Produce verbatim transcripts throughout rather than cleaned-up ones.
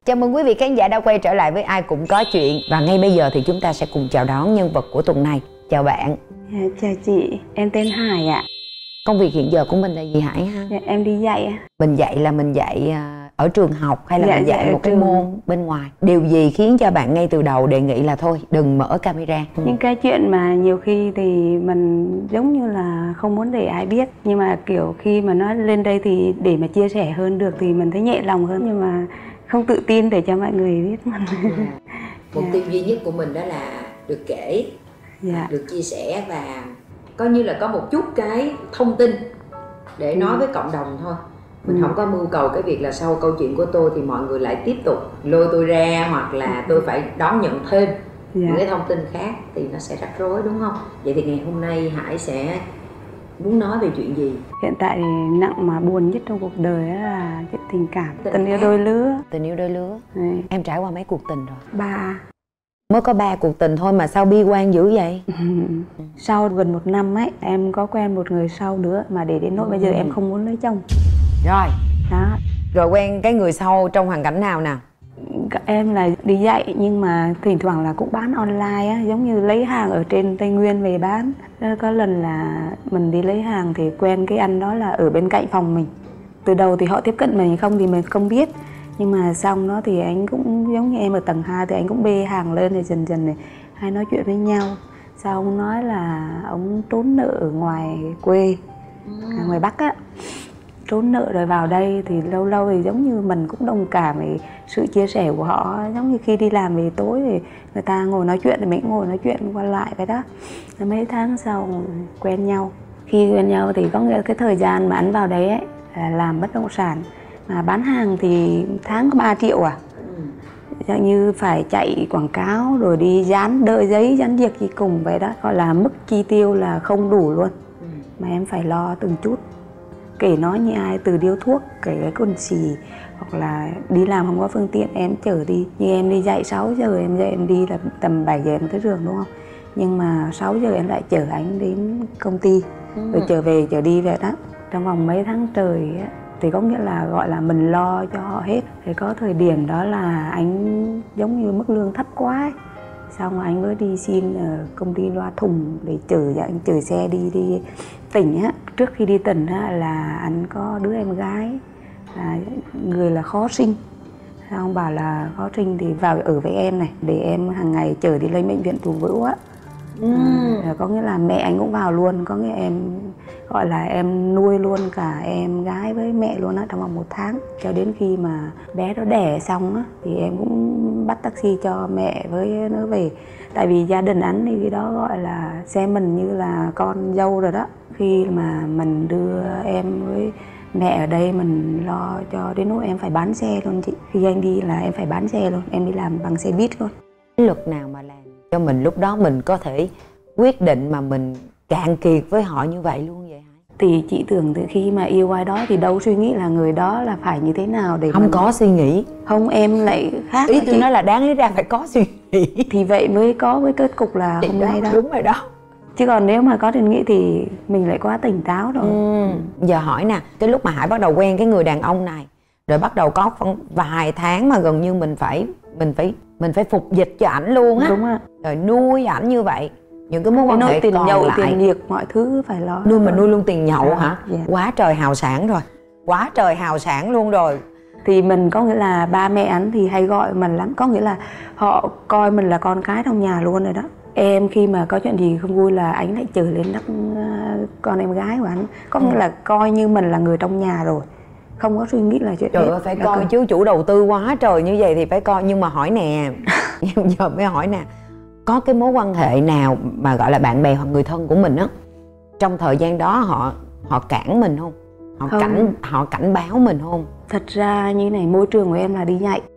Chào mừng quý vị khán giả đã quay trở lại với Ai Cũng Có Chuyện. Và ngay bây giờ thì chúng ta sẽ cùng chào đón nhân vật của tuần này. Chào bạn. Dạ, chào chị, em tên Hải ạ. Công việc hiện giờ của mình là gì Hải ha? Dạ, em đi dạy ạ. Mình dạy là mình dạy ở trường học hay là dạ, mình dạy dạ, một cái trường... môn bên ngoài? Điều gì khiến cho bạn ngay từ đầu đề nghị là thôi đừng mở camera? Những cái chuyện mà nhiều khi thì mình giống như là không muốn để ai biết. Nhưng mà kiểu khi mà nói lên đây thì để mà chia sẻ hơn được thì mình thấy nhẹ lòng hơn. Nhưng mà không tự tin để cho mọi người biết. Yeah. Mục dạ. tiêu duy nhất của mình đó là được kể, dạ. được chia sẻ và coi như là có một chút cái thông tin để ừ. nói với cộng đồng thôi. Mình ừ. không có mưu cầu cái việc là sau câu chuyện của tôi thì mọi người lại tiếp tục lôi tôi ra, hoặc là tôi phải đón nhận thêm dạ. những cái thông tin khác thì nó sẽ rắc rối, đúng không? Vậy thì ngày hôm nay Hải sẽ muốn nói về chuyện gì? Hiện tại nặng mà buồn nhất trong cuộc đời là cái tình cảm, tình, tình yêu đôi lứa. Tình yêu đôi lứa. Đấy. Em trải qua mấy cuộc tình rồi? Ba. Mới có ba cuộc tình thôi mà sao bi quan dữ vậy? Sau gần một năm ấy, em có quen một người sau nữa mà để đến nỗi ừ. bây giờ em không muốn lấy chồng. Rồi. Đó. Rồi quen cái người sau trong hoàn cảnh nào nào? Em là đi dạy nhưng mà thỉnh thoảng là cũng bán online á, giống như lấy hàng ở trên Tây Nguyên về bán. Có lần là mình đi lấy hàng thì quen cái anh đó là ở bên cạnh phòng mình. Từ đầu thì họ tiếp cận mình không thì mình không biết. Nhưng mà xong đó thì anh cũng giống như em ở tầng hai thì anh cũng bê hàng lên thì dần dần này hay nói chuyện với nhau. Sau ông nói là ông trốn nợ ở ngoài quê, ừ. ở ngoài Bắc á. Trốn nợ rồi vào đây thì lâu lâu thì giống như mình cũng đồng cảm với sự chia sẻ của họ. Giống như khi đi làm về tối thì người ta ngồi nói chuyện thì mình cũng ngồi nói chuyện qua lại vậy đó. Rồi mấy tháng sau quen nhau. Khi quen nhau thì có nghĩa là cái thời gian mà anh vào đấy ấy, là làm bất động sản. Mà bán hàng thì tháng có ba triệu à. ừ. Như phải chạy quảng cáo rồi đi dán đợi giấy dán việc gì cùng vậy đó. Gọi là mức chi tiêu là không đủ luôn. ừ. Mà em phải lo từng chút. Kể nói như ai, từ điếu thuốc, kể cái quần xì, hoặc là đi làm không có phương tiện em chở đi. Như em đi dạy sáu giờ em dậy em đi là tầm bảy giờ em tới trường đúng không? Nhưng mà sáu giờ em lại chở anh đến công ty, ừ. rồi trở về chở đi về đó. Trong vòng mấy tháng trời ấy, thì có nghĩa là gọi là mình lo cho họ hết. Thì có thời điểm đó là anh giống như mức lương thấp quá ấy. Xong anh mới đi xin ở công ty loa thùng để chở anh chở xe đi đi tỉnh á. Trước khi đi tỉnh á, là anh có đứa em gái là người là khó sinh. Ông bảo là khó sinh thì vào ở với em này để em hàng ngày chở đi lên bệnh viện Tú Vữ á. ừ. à, có nghĩa là mẹ anh cũng vào luôn, có nghĩa em gọi là em nuôi luôn cả em gái với mẹ luôn á trong vòng một tháng. Cho đến khi mà bé đó đẻ xong á thì em cũng bắt taxi cho mẹ với nó về. Tại vì gia đình anh thì cái đó gọi là xem mình như là con dâu rồi đó. Khi mà mình đưa em với mẹ ở đây mình lo cho đến lúc em phải bán xe luôn chị. Khi anh đi là em phải bán xe luôn, em đi làm bằng xe buýt luôn. Cái lực nào mà làm cho mình lúc đó mình có thể quyết định mà mình cạn kiệt với họ như vậy luôn vậy hả? Thì chị tưởng từ khi mà yêu ai đó thì đâu suy nghĩ là người đó là phải như thế nào để không mình... có suy nghĩ. Không, em lại khác. Ý tôi nói là đáng lý ra phải có suy nghĩ. Thì vậy mới có cái kết cục là chị hôm đó, nay đó. Đúng rồi đó. Chứ còn nếu mà có suy nghĩ thì mình lại quá tỉnh táo rồi. ừ. Giờ hỏi nè, cái lúc mà Hải bắt đầu quen cái người đàn ông này, rồi bắt đầu có vài tháng mà gần như mình phải mình phải mình phải phục dịch cho ảnh luôn á. Đúng ạ. Rồi nuôi ảnh như vậy, những cái mối quan hệ tiền còn nhậu, lại, tiền nhiệt mọi thứ phải lo. Nuôi mình nuôi luôn tiền nhậu à, hả? Dạ. Quá trời hào sản rồi. Quá trời hào sản luôn rồi. Thì mình có nghĩa là ba mẹ anh thì hay gọi mình lắm. Có nghĩa là họ coi mình là con cái trong nhà luôn rồi đó. Em khi mà có chuyện gì không vui là anh lại chở lên đắp con em gái của anh. Có nghĩa ừ. là coi như mình là người trong nhà rồi, không có suy nghĩ là chuyện trời ơi phải coi chứ, chủ đầu tư quá trời như vậy thì phải coi. Nhưng mà hỏi nè giờ mới hỏi nè, có cái mối quan hệ nào mà gọi là bạn bè hoặc người thân của mình á, trong thời gian đó họ họ cản mình không? Họ không. cảnh họ cảnh báo mình không? Thật ra như này, môi trường của em là đi dạy,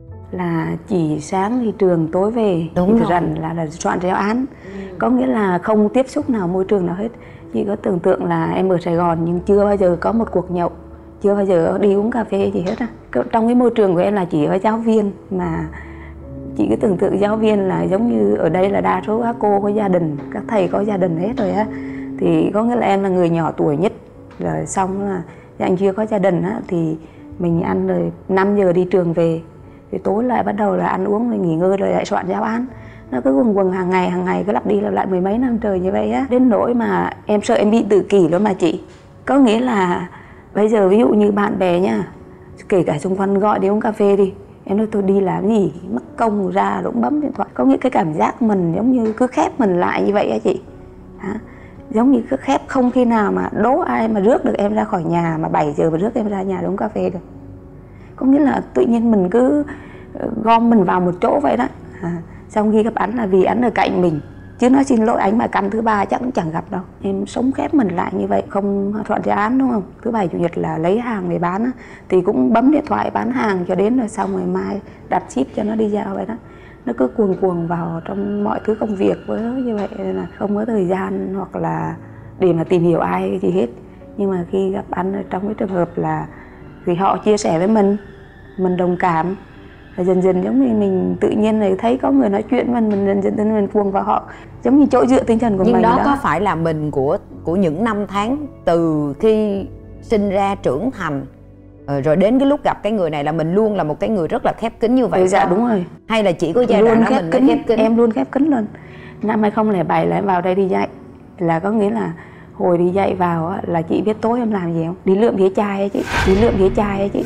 là chỉ sáng thì trường tối về. Đúng thì rảnh là, là soạn giáo án. ừ. Có nghĩa là không tiếp xúc nào môi trường nào hết. Chị có tưởng tượng là em ở Sài Gòn nhưng chưa bao giờ có một cuộc nhậu, chưa bao giờ đi uống cà phê gì hết á. Trong cái môi trường của em là chỉ có giáo viên, mà chị cứ tưởng tượng giáo viên là giống như ở đây là đa số các cô có gia đình, các thầy có gia đình hết rồi á. Thì có nghĩa là em là người nhỏ tuổi nhất, rồi xong là anh chưa có gia đình á, thì mình ăn rồi năm giờ đi trường về, Thì tối lại bắt đầu là ăn uống rồi nghỉ ngơi rồi lại soạn giáo án. Nó cứ quần quần hàng ngày hàng ngày cứ lặp đi lặp lại mười mấy năm trời như vậy á, đến nỗi mà em sợ em bị tự kỷ lắm mà chị. Có nghĩa là bây giờ ví dụ như bạn bè nha, kể cả xung quanh gọi đi uống cà phê đi, em nói tôi đi làm gì mất công ra rồi bấm điện thoại. Có nghĩa cái cảm giác mình giống như cứ khép mình lại như vậy á chị. Hả? Giống như cứ khép, không khi nào mà đố ai mà rước được em ra khỏi nhà, mà bảy giờ mà rước em ra nhà uống cà phê được. Có nghĩa là tự nhiên mình cứ gom mình vào một chỗ vậy đó. À, xong khi gặp ảnh là vì ảnh ở cạnh mình, chứ nói xin lỗi anh mà căn thứ ba chắc cũng chẳng gặp đâu. Em sống khép mình lại như vậy, không soạn dự án đúng không? Thứ bảy chủ nhật là lấy hàng về bán á, thì cũng bấm điện thoại bán hàng cho đến rồi xong rồi mai đặt ship cho nó đi giao vậy đó. Nó cứ cuồng cuồng vào trong mọi thứ công việc với như vậy, nên là không có thời gian hoặc là để mà tìm hiểu ai gì hết. Nhưng mà khi gặp anh trong cái trường hợp là thì họ chia sẻ với mình, mình đồng cảm, và dần dần giống như mình tự nhiên này thấy có người nói chuyện mình mình dần dần mình cuồng vào họ, giống như chỗ dựa tinh thần của nhưng mình. đó, đó có phải là mình của của những năm tháng từ khi sinh ra trưởng thành rồi đến cái lúc gặp cái người này là mình luôn là một cái người rất là khép kín như vậy? Ừ, dạ đúng rồi. Hay là chỉ có giai đoạn đó mình mới khép kín? Em luôn khép kín luôn. Năm hai không không bảy là em vào đây đi dạy, là có nghĩa là hồi đi dạy vào á, là chị biết tối em làm gì không? Đi lượm ghế chai ấy chị, đi lượm ghế chai ấy chị.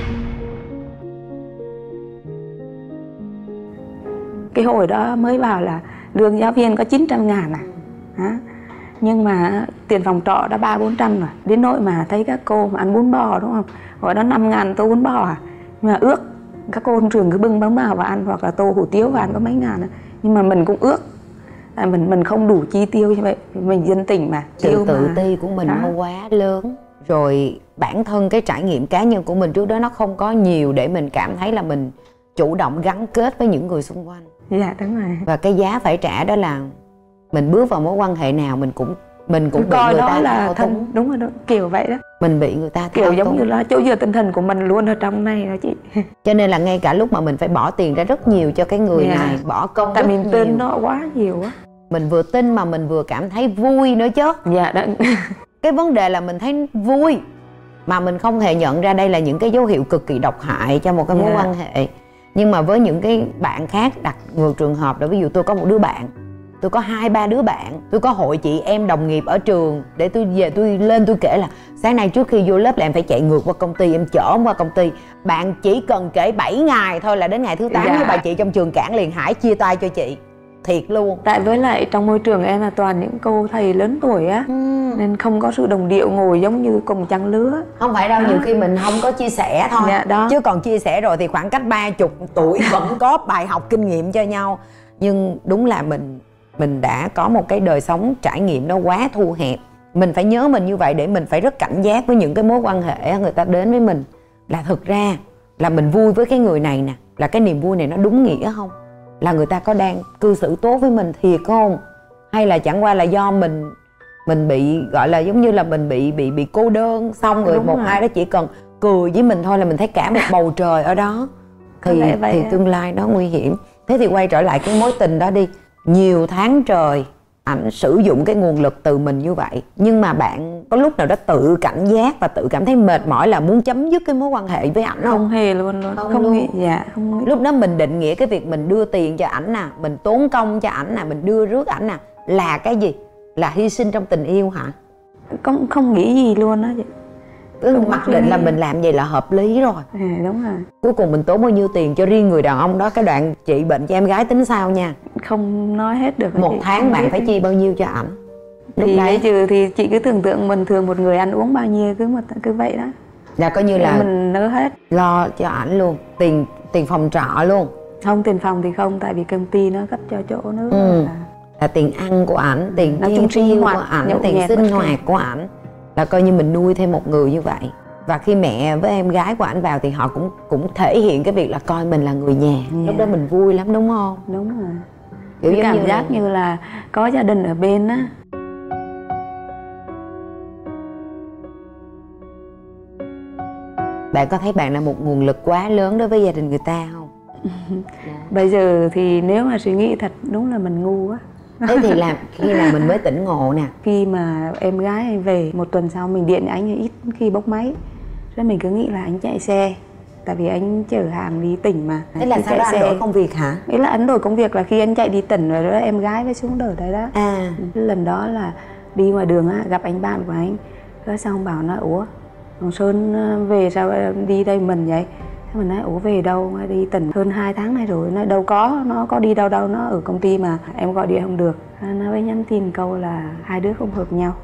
Cái hồi đó mới vào là lương giáo viên có chín trăm ngàn à. Hả? Nhưng mà tiền phòng trọ đã ba bốn trăm rồi. Đến nỗi mà thấy các cô mà ăn bún bò đúng không? Gọi đó năm ngàn tô bún bò à. Nhưng mà ước các cô trường cứ bưng bánh bao và ăn, hoặc là tô hủ tiếu và ăn có mấy ngàn à. Nhưng mà mình cũng ước à, mình mình không đủ chi tiêu như vậy, mình dân tỉnh mà. Sự tự ti của mình nó quá lớn. Rồi bản thân cái trải nghiệm cá nhân của mình trước đó nó không có nhiều để mình cảm thấy là mình chủ động gắn kết với những người xung quanh. Dạ đúng rồi. Và cái giá phải trả đó là mình bước vào mối quan hệ nào mình cũng mình cũng bị coi người đó ta là thân, đúng rồi đó, kiểu vậy đó. Mình bị người ta kiểu giống như là chỗ dựa tinh thần của mình luôn ở trong này đó chị. Cho nên là ngay cả lúc mà mình phải bỏ tiền ra rất nhiều cho cái người yeah. này, bỏ công tại rất mình nhiều. tin nó quá nhiều á. Mình vừa tin mà mình vừa cảm thấy vui nữa chứ. Dạ đó. Cái vấn đề là mình thấy vui mà mình không hề nhận ra đây là những cái dấu hiệu cực kỳ độc hại cho một cái mối yeah. quan hệ. Nhưng mà với những cái bạn khác đặt ngược trường hợp là ví dụ tôi có một đứa bạn, tôi có hai ba đứa bạn, tôi có hội chị em đồng nghiệp ở trường, để tôi về tôi lên tôi kể là sáng nay trước khi vô lớp là em phải chạy ngược qua công ty, em chở em qua công ty. Bạn chỉ cần kể bảy ngày thôi là đến ngày thứ tám dạ. với bà chị trong trường cản liền, Hải chia tay cho chị. Thiệt luôn. Tại với lại trong môi trường em là toàn những cô thầy lớn tuổi á, ừ. nên không có sự đồng điệu ngồi giống như cùng trang lứa. Không phải đâu, à. nhiều khi mình không có chia sẻ thôi dạ, đó. Chứ còn chia sẻ rồi thì khoảng cách ba chục tuổi vẫn có bài học kinh nghiệm cho nhau. Nhưng đúng là mình mình đã có một cái đời sống trải nghiệm nó quá thu hẹp. Mình phải nhớ mình như vậy để mình phải rất cảnh giác với những cái mối quan hệ người ta đến với mình. Là thực ra là mình vui với cái người này nè, là cái niềm vui này nó đúng nghĩa không? Là người ta có đang cư xử tốt với mình thiệt không? Hay là chẳng qua là do mình mình bị gọi là giống như là mình bị bị bị cô đơn, xong rồi đúng một rồi. ai đó chỉ cần cười với mình thôi là mình thấy cả một bầu trời ở đó. Thì thì tương lai nó nguy hiểm. Thế thì quay trở lại cái mối tình đó đi. Nhiều tháng trời ảnh sử dụng cái nguồn lực từ mình như vậy, nhưng mà bạn có lúc nào đó tự cảnh giác và tự cảm thấy mệt mỏi là muốn chấm dứt cái mối quan hệ với ảnh không? Không hề luôn luôn. Không, không luôn. nghĩ dạ không nghĩ. Lúc đó mình định nghĩa cái việc mình đưa tiền cho ảnh nè, mình tốn công cho ảnh nè, mình đưa rước ảnh nè là cái gì? Là hy sinh trong tình yêu hả? Không không nghĩ gì luôn á chị. Cứ mặc định là mình làm vậy là hợp lý rồi. À, đúng rồi. Cuối cùng mình tốn bao nhiêu tiền cho riêng người đàn ông đó? Cái đoạn trị bệnh cho em gái tính sao nha. Không nói hết được. Một tháng không bạn phải chi bao nhiêu cho ảnh? Thì đấy trừ thì chị cứ tưởng tượng bình thường một người ăn uống bao nhiêu cứ một cứ vậy đó. Là coi như là mình nỡ hết. Lo cho ảnh luôn. Tiền tiền phòng trọ luôn. Không, tiền phòng thì không, tại vì công ty nó cấp cho chỗ nữa. Ừ. Là... là tiền ăn của ảnh, tiền chi tiêu của ảnh, tiền sinh hoạt của ảnh. Là coi như mình nuôi thêm một người như vậy. Và khi mẹ với em gái của ảnh vào thì họ cũng cũng thể hiện cái việc là coi mình là người nhà. Yeah. Lúc đó mình vui lắm đúng không? Đúng rồi. Kiểu cái cảm như giác là... như là có gia đình ở bên á. Bạn có thấy bạn là một nguồn lực quá lớn đối với gia đình người ta không? Bây giờ thì nếu mà suy nghĩ thật đúng là mình ngu quá. Thế thì làm khi nào mình mới tỉnh ngộ nè? Khi mà em gái anh về một tuần sau mình điện anh ít khi bốc máy. Rồi mình cứ nghĩ là anh chạy xe. tại vì anh chở hàng đi tỉnh mà. Thế là sao đó anh đổi công việc hả? Nghĩa là anh đổi công việc là khi anh chạy đi tỉnh rồi đó, em gái mới xuống đỡ đấy đó. À. Cái lần đó là đi ngoài đường á, gặp anh bạn của anh. Rồi xong bảo nói ủa Hồng Sơn về sao đi đây mình vậy? Thế mình nói ủa về đâu, đi tỉnh hơn hai tháng này rồi. Nói đâu có, nó có đi đâu đâu, nó ở công ty mà em gọi điện không được. Nó mới nhắn tin câu là hai đứa không hợp nhau.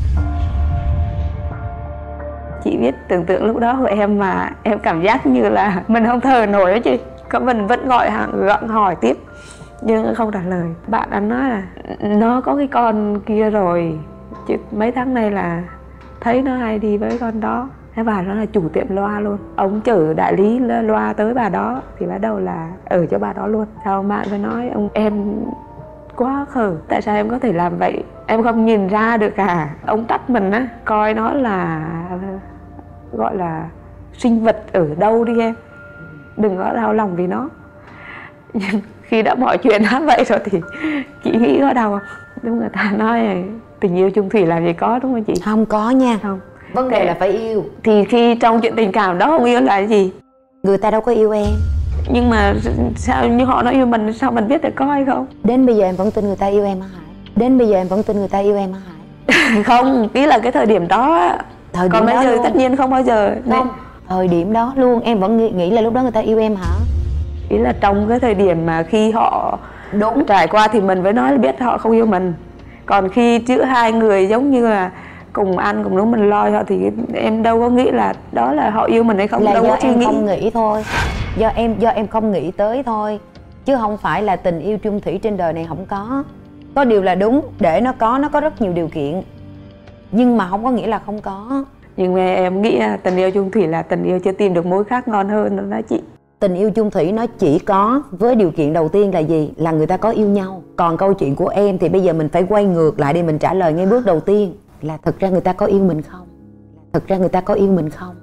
Chị biết tưởng tượng lúc đó của em mà em cảm giác như là mình không thở nổi đó chị. Có mình vẫn gọi gặng hỏi tiếp nhưng không trả lời. Bạn anh nói là nó có cái con kia rồi, chứ mấy tháng nay là thấy nó hay đi với con đó. Thế bà nó là chủ tiệm loa luôn, ông chở đại lý loa tới bà đó thì bắt đầu là ở cho bà đó luôn. Sau bạn mới nói ông em quá khờ, tại sao em có thể làm vậy, em không nhìn ra được à. Ông trách mình á, coi nó là gọi là sinh vật ở đâu đi em, đừng có đau lòng vì nó. Nhưng khi đã mọi chuyện đã vậy rồi thì chị nghĩ có đau không? Đúng, người ta nói tình yêu chung thủy làm gì có, đúng không chị? Không có nha. Không. Vấn đề là phải yêu. Thì khi trong chuyện tình cảm đó không yêu là cái gì? Người ta đâu có yêu em. Nhưng mà sao như họ nói yêu mình, sao mình biết được có hay không? Đến bây giờ em vẫn tin người ta yêu em hả Hải? Đến bây giờ em vẫn tin người ta yêu em hả Hải? Không, ý là cái thời điểm đó. Thời điểm còn bây đó giờ luôn. tất nhiên không bao giờ. Không, Nên... thời điểm đó luôn em vẫn nghĩ, nghĩ là lúc đó người ta yêu em hả? Ý là trong cái thời điểm mà khi họ đúng trải qua thì mình mới nói là biết họ không yêu mình. Còn khi giữa hai người giống như là cùng ăn cùng lúc mình lo họ thì em đâu có nghĩ là đó là họ yêu mình hay không. Là đâu do có em nghĩ. không nghĩ thôi. Do em do em không nghĩ tới thôi. Chứ không phải là tình yêu chung thủy trên đời này không có. Có điều là đúng, để nó có, nó có rất nhiều điều kiện. Nhưng mà không có nghĩa là không có. Nhưng mà em nghĩ là tình yêu chung thủy là tình yêu chưa tìm được mối khác ngon hơn đó chị. Tình yêu chung thủy nó chỉ có với điều kiện đầu tiên là gì? Là người ta có yêu nhau. Còn câu chuyện của em thì bây giờ mình phải quay ngược lại để mình trả lời ngay bước đầu tiên. Là thực ra người ta có yêu mình không? Thực ra người ta có yêu mình không?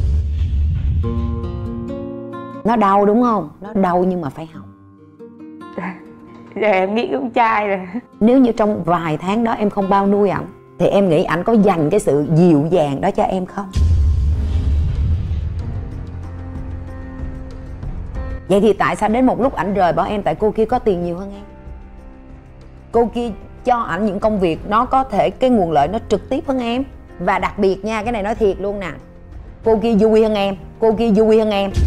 Nó đau đúng không? Nó đau nhưng mà phải học. Giờ em nghĩ cũng trai rồi. Nếu như trong vài tháng đó em không bao nuôi ảnh thì em nghĩ ảnh có dành cái sự dịu dàng đó cho em không? Vậy thì tại sao đến một lúc ảnh rời bỏ em? Tại cô kia có tiền nhiều hơn em. Cô kia cho ảnh những công việc nó có thể cái nguồn lợi nó trực tiếp hơn em. Và đặc biệt nha, cái này nói thiệt luôn nè, cô kia vui hơn em. Cô kia vui hơn em.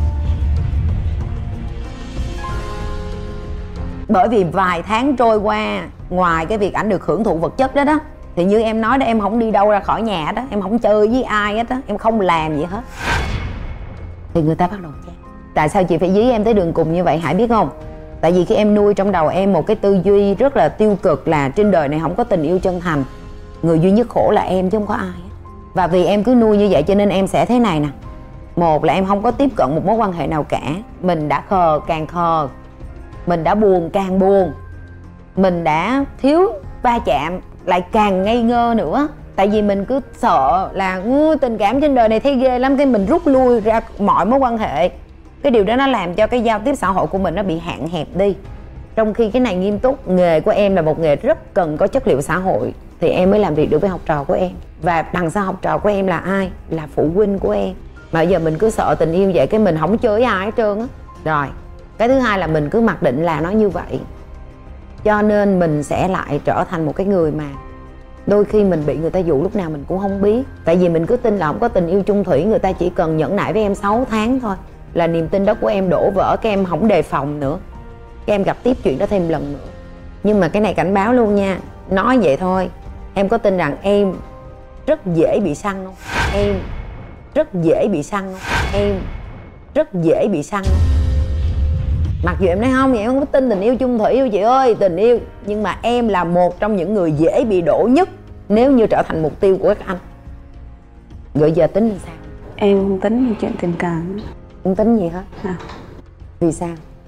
Bởi vì vài tháng trôi qua, ngoài cái việc ảnh được hưởng thụ vật chất đó đó, thì như em nói đó, em không đi đâu ra khỏi nhà đó, em không chơi với ai hết á, em không làm gì hết, thì người ta bắt đầu chán. Tại sao chị phải dí em tới đường cùng như vậy Hải biết không? Tại vì khi em nuôi trong đầu em một cái tư duy rất là tiêu cực là trên đời này không có tình yêu chân thành, người duy nhất khổ là em chứ không có ai. Và vì em cứ nuôi như vậy cho nên em sẽ thế này nè. Một là em không có tiếp cận một mối quan hệ nào cả. Mình đã khờ càng khờ, mình đã buồn càng buồn, mình đã thiếu va chạm lại càng ngây ngơ nữa. Tại vì mình cứ sợ là tình cảm trên đời này thấy ghê lắm, cái mình rút lui ra mọi mối quan hệ. Cái điều đó nó làm cho cái giao tiếp xã hội của mình nó bị hạn hẹp đi. Trong khi cái này nghiêm túc, nghề của em là một nghề rất cần có chất liệu xã hội thì em mới làm việc được với học trò của em. Và đằng sau học trò của em là ai? Là phụ huynh của em. Mà giờ mình cứ sợ tình yêu vậy cái mình không chơi với ai hết trơn á. Rồi, cái thứ hai là mình cứ mặc định là nó như vậy, cho nên mình sẽ lại trở thành một cái người mà đôi khi mình bị người ta dụ lúc nào mình cũng không biết. Tại vì mình cứ tin là không có tình yêu chung thủy, người ta chỉ cần nhẫn nại với em sáu tháng thôi là niềm tin đó của em đổ vỡ, các em không đề phòng nữa, các em gặp tiếp chuyện đó thêm lần nữa. Nhưng mà cái này cảnh báo luôn nha, nói vậy thôi, em có tin rằng em rất dễ bị săn không? Em rất dễ bị săn không? Em rất dễ bị săn không? Mặc dù em nói không, em không có tin tình yêu chung thủy đâu chị ơi, tình yêu. Nhưng mà em là một trong những người dễ bị đổ nhất nếu như trở thành mục tiêu của các anh. Rồi giờ tính làm sao? Em không tính về chuyện tình cảm. Không tính gì hết? À. Vì sao?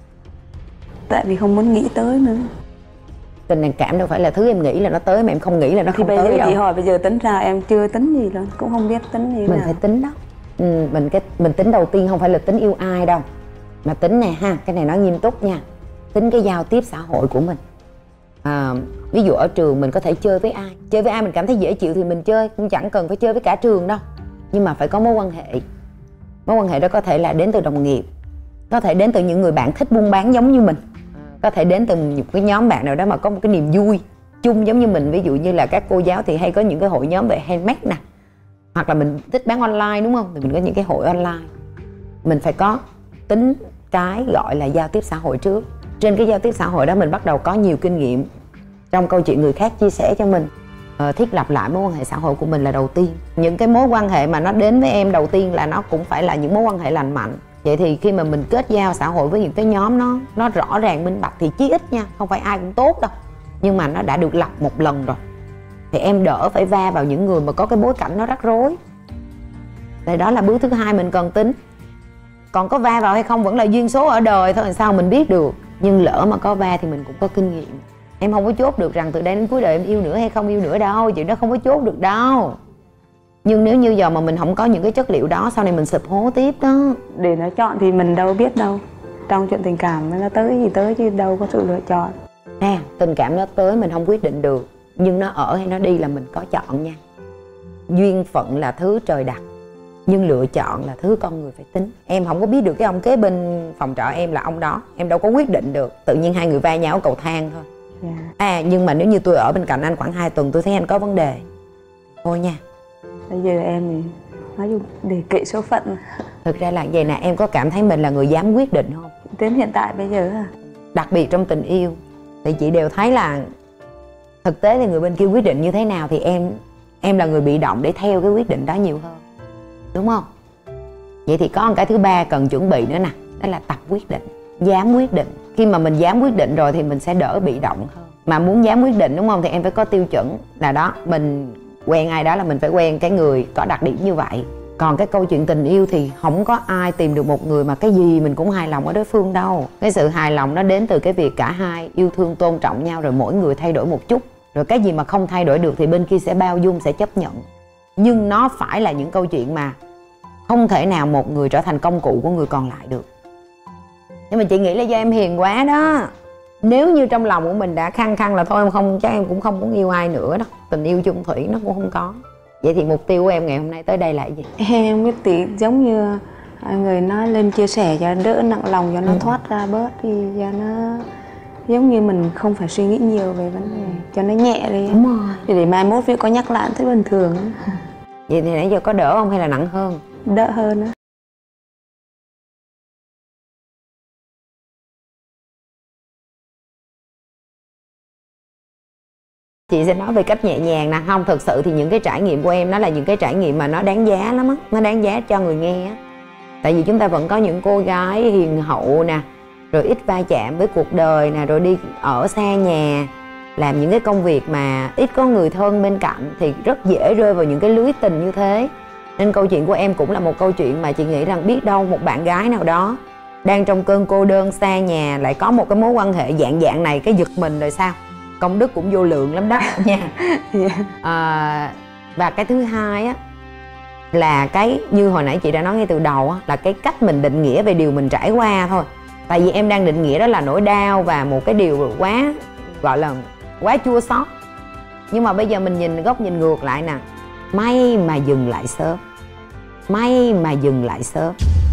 Tại vì không muốn nghĩ tới nữa. Tình cảm đâu phải là thứ em nghĩ là nó tới mà em không nghĩ là nó thì không bây tới giờ đâu. chị hỏi bây giờ tính ra em chưa tính gì luôn, cũng không biết tính gì Mình nào. phải tính đó. Ừ, mình cái mình tính đầu tiên không phải là tính yêu ai đâu, mà tính nè ha, cái này nói nghiêm túc nha, tính cái giao tiếp xã hội của mình. À, ví dụ ở trường mình có thể chơi với ai, chơi với ai mình cảm thấy dễ chịu thì mình chơi, cũng chẳng cần phải chơi với cả trường đâu, nhưng mà phải có mối quan hệ. Mối quan hệ đó có thể là đến từ đồng nghiệp, có thể đến từ những người bạn thích buôn bán giống như mình, có thể đến từ một cái nhóm bạn nào đó mà có một cái niềm vui chung giống như mình. Ví dụ như là các cô giáo thì hay có những cái hội nhóm về handmade nè, hoặc là mình thích bán online đúng không, thì mình có những cái hội online. Mình phải có tính cái gọi là giao tiếp xã hội trước. Trên cái giao tiếp xã hội đó mình bắt đầu có nhiều kinh nghiệm trong câu chuyện người khác chia sẻ cho mình. Ờ, thiết lập lại mối quan hệ xã hội của mình là đầu tiên. Những cái mối quan hệ mà nó đến với em đầu tiên là nó cũng phải là những mối quan hệ lành mạnh. Vậy thì khi mà mình kết giao xã hội với những cái nhóm nó nó rõ ràng minh bạch thì chí ít nha, không phải ai cũng tốt đâu, nhưng mà nó đã được lập một lần rồi thì em đỡ phải va vào những người mà có cái bối cảnh nó rắc rối. Thì đó là bước thứ hai mình cần tính. Còn có va vào hay không vẫn là duyên số ở đời thôi, làm sao mình biết được. Nhưng lỡ mà có va thì mình cũng có kinh nghiệm. Em không có chốt được rằng từ đây đến cuối đời em yêu nữa hay không yêu nữa đâu, chuyện đó không có chốt được đâu. Nhưng nếu như giờ mà mình không có những cái chất liệu đó, sau này mình sụp hố tiếp đó. Để nó chọn thì mình đâu biết đâu. Trong chuyện tình cảm nó tới thì tới chứ đâu có sự lựa chọn. Nè, tình cảm nó tới mình không quyết định được, nhưng nó ở hay nó đi là mình có chọn nha. Duyên phận là thứ trời đặt, nhưng lựa chọn là thứ con người phải tính. Em không có biết được cái ông kế bên phòng trọ em là ông đó, em đâu có quyết định được. Tự nhiên hai người va nhau ở cầu thang thôi. Yeah. À nhưng mà nếu như tôi ở bên cạnh anh khoảng hai tuần tôi thấy anh có vấn đề, thôi nha. Bây giờ em thì nói chung để kệ số phận. Thực ra là vậy nè, em có cảm thấy mình là người dám quyết định không? Đến hiện tại bây giờ à? Đặc biệt trong tình yêu thì chị đều thấy là thực tế thì người bên kia quyết định như thế nào thì em em là người bị động để theo cái quyết định đó nhiều hơn, đúng không? Vậy thì có một cái thứ ba cần chuẩn bị nữa nè, đó là tập quyết định, dám quyết định. Khi mà mình dám quyết định rồi thì mình sẽ đỡ bị động hơn. Mà muốn dám quyết định đúng không thì em phải có tiêu chuẩn là đó, mình quen ai đó là mình phải quen cái người có đặc điểm như vậy. Còn cái câu chuyện tình yêu thì không có ai tìm được một người mà cái gì mình cũng hài lòng ở đối phương đâu. Cái sự hài lòng nó đến từ cái việc cả hai yêu thương tôn trọng nhau, rồi mỗi người thay đổi một chút. Rồi cái gì mà không thay đổi được thì bên kia sẽ bao dung, sẽ chấp nhận. Nhưng nó phải là những câu chuyện mà không thể nào một người trở thành công cụ của người còn lại được. Nhưng mà chị nghĩ là do em hiền quá đó. Nếu như trong lòng của mình đã khăng khăng là thôi em không, chắc em cũng không muốn yêu ai nữa đó. Tình yêu chung thủy nó cũng không có. Vậy thì mục tiêu của em ngày hôm nay tới đây là gì? Em biết tí giống như người nói lên chia sẻ cho đỡ nặng lòng, cho nó ừ. thoát ra bớt thì cho nó giống như mình không phải suy nghĩ nhiều về vấn đề, cho nó nhẹ đi. Đúng rồi. Thì để mai mốt việc có nhắc lại thấy bình thường. Vậy thì nãy giờ có đỡ không hay là nặng hơn? Đỡ hơn á. Chị sẽ nói về cách nhẹ nhàng nè. Không, thực sự thì những cái trải nghiệm của em nó là những cái trải nghiệm mà nó đáng giá lắm á. Nó đáng giá cho người nghe á. Tại vì chúng ta vẫn có những cô gái hiền hậu nè, rồi ít va chạm với cuộc đời nè, rồi đi ở xa nhà, làm những cái công việc mà ít có người thân bên cạnh thì rất dễ rơi vào những cái lưới tình như thế. Nên câu chuyện của em cũng là một câu chuyện mà chị nghĩ rằng biết đâu một bạn gái nào đó đang trong cơn cô đơn xa nhà lại có một cái mối quan hệ dạng dạng này, cái giật mình rồi sao? Công đức cũng vô lượng lắm đó nha. Yeah. À, và cái thứ hai á là cái như hồi nãy chị đã nói ngay từ đầu á, là cái cách mình định nghĩa về điều mình trải qua thôi. Tại vì em đang định nghĩa đó là nỗi đau và một cái điều quá gọi là quá chua xót. Nhưng mà bây giờ mình nhìn góc nhìn ngược lại nè, may mà dừng lại sớm, may mà dừng lại sớm.